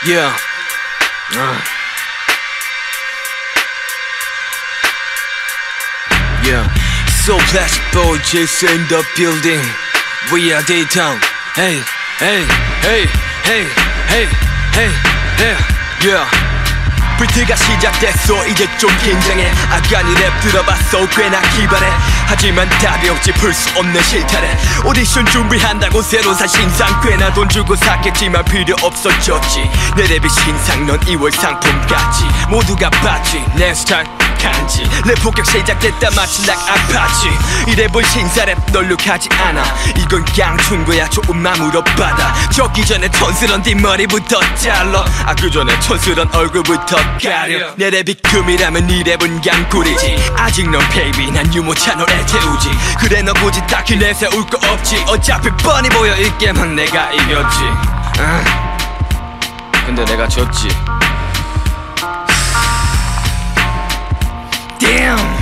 Yeah. Yeah. So Plastic Boy Jason in the building. We are Daytown. Hey, hey, hey, hey, hey, hey, hey. Yeah. 불트가 시작됐어. 이제 좀 긴장해. 아간이 랩 들어봤어. 꽤나 기발해. 하지만 답이 없지. 풀 수 없는 실타래. 오디션 준비한다고 새로 산 신상. 꽤나 돈 주고 샀겠지만 필요 없어졌지. 내 랩이 신상. 넌 2월 상품같이. 모두가 봤지 내 스타일 간지. 랩 폭격 시작됐다 마치 like 아파치. 이 랩은 신사랩 널룩하지 않아. 이건 강춘 거야. 조금만 물어봐다. 적기 전에 촌스런 뒷머리부터 잘라. 그 전에 촌스런 얼굴부터 가려. 내 랩이 금이라면 이 랩은 강꿀이지. 아직 넌 베이비 난 유모 채널에 태우지. 그래 너 굳이 딱히 내세울 거 없지. 어차피 뻔히 보여 이 게임은 내가 이겼지. 근데 내가 졌지. Damn.